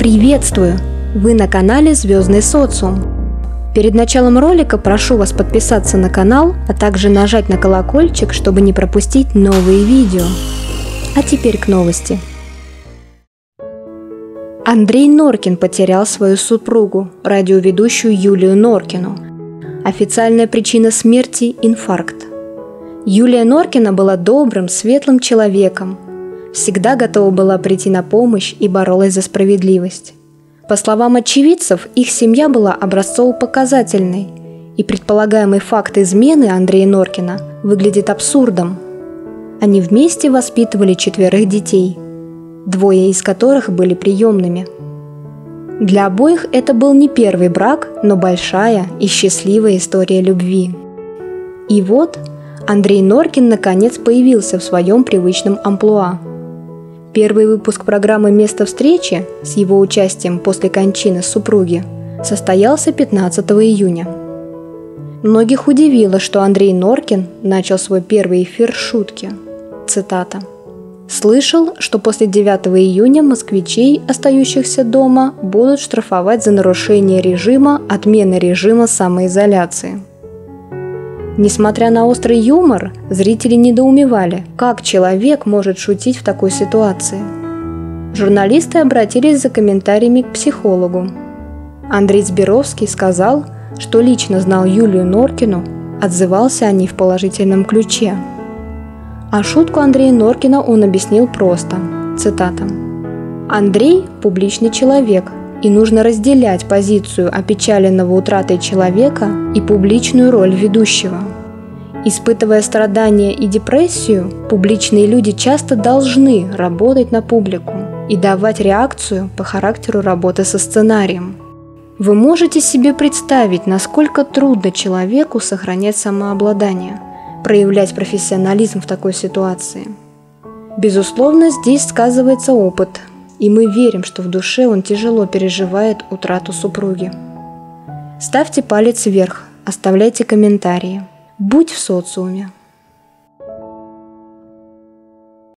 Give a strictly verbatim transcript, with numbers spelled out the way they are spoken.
Приветствую! Вы на канале Звездный социум. Перед началом ролика прошу вас подписаться на канал, а также нажать на колокольчик, чтобы не пропустить новые видео. А теперь к новости. Андрей Норкин потерял свою супругу, радиоведущую Юлию Норкину. Официальная причина смерти – инфаркт. Юлия Норкина была добрым, светлым человеком. Всегда готова была прийти на помощь и боролась за справедливость. По словам очевидцев, их семья была образцово-показательной, и предполагаемый факт измены Андрея Норкина выглядит абсурдом. Они вместе воспитывали четверых детей, двое из которых были приемными. Для обоих это был не первый брак, но большая и счастливая история любви. И вот Андрей Норкин наконец появился в своем привычном амплуа. Первый выпуск программы «Место встречи» с его участием после кончины супруги состоялся пятнадцатого июня. Многих удивило, что Андрей Норкин начал свой первый эфир с шутки. Цитата. «Слышал, что после девятого июня москвичей, остающихся дома, будут штрафовать за нарушение режима, отмена режима самоизоляции». Несмотря на острый юмор, зрители недоумевали, как человек может шутить в такой ситуации. Журналисты обратились за комментариями к психологу. Андрей Зберовский сказал, что лично знал Юлию Норкину, отзывался о ней в положительном ключе. А шутку Андрея Норкина он объяснил просто. Цитата. «Андрей – публичный человек, и нужно разделять позицию опечаленного утратой человека и публичную роль ведущего. Испытывая страдания и депрессию, публичные люди часто должны работать на публику и давать реакцию по характеру работы со сценарием. Вы можете себе представить, насколько трудно человеку сохранять самообладание, проявлять профессионализм в такой ситуации. Безусловно, здесь сказывается опыт, и мы верим, что в душе он тяжело переживает утрату супруги. Ставьте палец вверх, оставляйте комментарии. Будь в социуме.